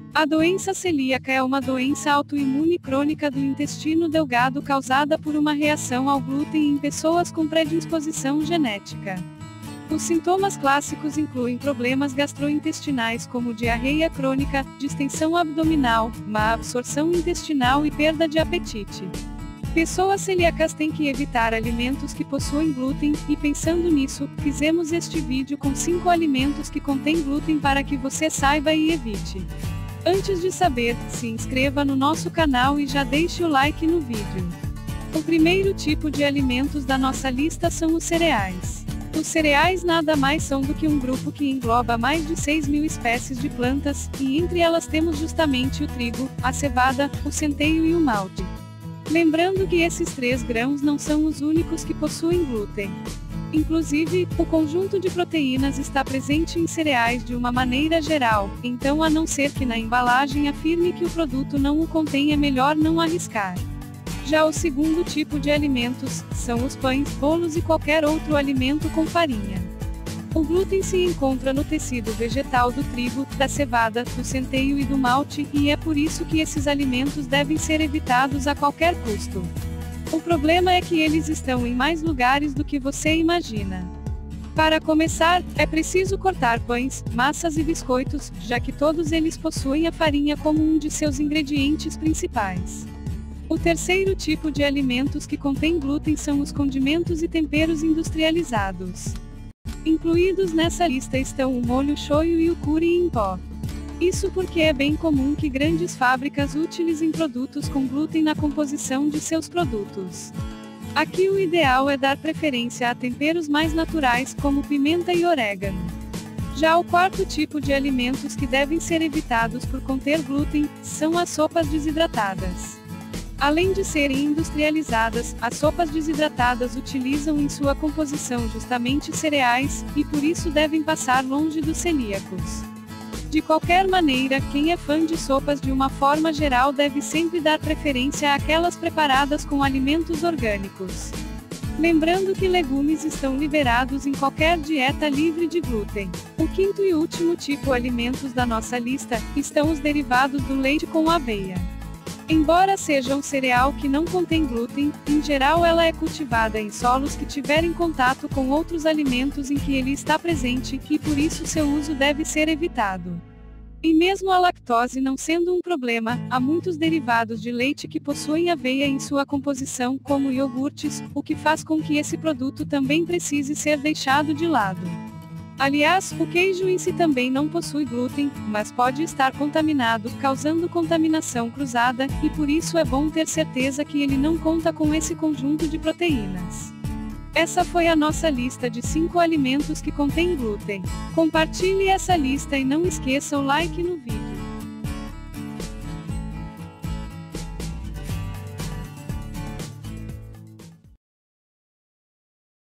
A doença celíaca é uma doença autoimune crônica do intestino delgado causada por uma reação ao glúten em pessoas com predisposição genética. Os sintomas clássicos incluem problemas gastrointestinais como diarreia crônica, distensão abdominal, má absorção intestinal e perda de apetite. Pessoas celíacas têm que evitar alimentos que possuem glúten, e pensando nisso, fizemos este vídeo com 5 alimentos que contêm glúten para que você saiba e evite. Antes de saber, se inscreva no nosso canal e já deixe o like no vídeo. O primeiro tipo de alimentos da nossa lista são os cereais. Os cereais nada mais são do que um grupo que engloba mais de 6.000 espécies de plantas, e entre elas temos justamente o trigo, a cevada, o centeio e o malte. Lembrando que esses 3 grãos não são os únicos que possuem glúten. Inclusive, o conjunto de proteínas está presente em cereais de uma maneira geral, então a não ser que na embalagem afirme que o produto não o contém é melhor não arriscar. Já o segundo tipo de alimentos, são os pães, bolos e qualquer outro alimento com farinha. O glúten se encontra no tecido vegetal do trigo, da cevada, do centeio e do malte, e é por isso que esses alimentos devem ser evitados a qualquer custo. O problema é que eles estão em mais lugares do que você imagina. Para começar, é preciso cortar pães, massas e biscoitos, já que todos eles possuem a farinha como um de seus ingredientes principais. O terceiro tipo de alimentos que contém glúten são os condimentos e temperos industrializados. Incluídos nessa lista estão o molho shoyu e o curry em pó. Isso porque é bem comum que grandes fábricas utilizem produtos com glúten na composição de seus produtos. Aqui o ideal é dar preferência a temperos mais naturais, como pimenta e orégano. Já o quarto tipo de alimentos que devem ser evitados por conter glúten, são as sopas desidratadas. Além de serem industrializadas, as sopas desidratadas utilizam em sua composição justamente cereais, e por isso devem passar longe dos celíacos. De qualquer maneira, quem é fã de sopas de uma forma geral deve sempre dar preferência àquelas preparadas com alimentos orgânicos. Lembrando que legumes estão liberados em qualquer dieta livre de glúten. O quinto e último tipo de alimentos da nossa lista, estão os derivados do leite com aveia. Embora seja um cereal que não contém glúten, em geral ela é cultivada em solos que tiverem contato com outros alimentos em que ele está presente, e por isso seu uso deve ser evitado. E mesmo a lactose não sendo um problema, há muitos derivados de leite que possuem aveia em sua composição, como iogurtes, o que faz com que esse produto também precise ser deixado de lado. Aliás, o queijo em si também não possui glúten, mas pode estar contaminado, causando contaminação cruzada, e por isso é bom ter certeza que ele não conta com esse conjunto de proteínas. Essa foi a nossa lista de 5 alimentos que contêm glúten. Compartilhe essa lista e não esqueça o like no vídeo.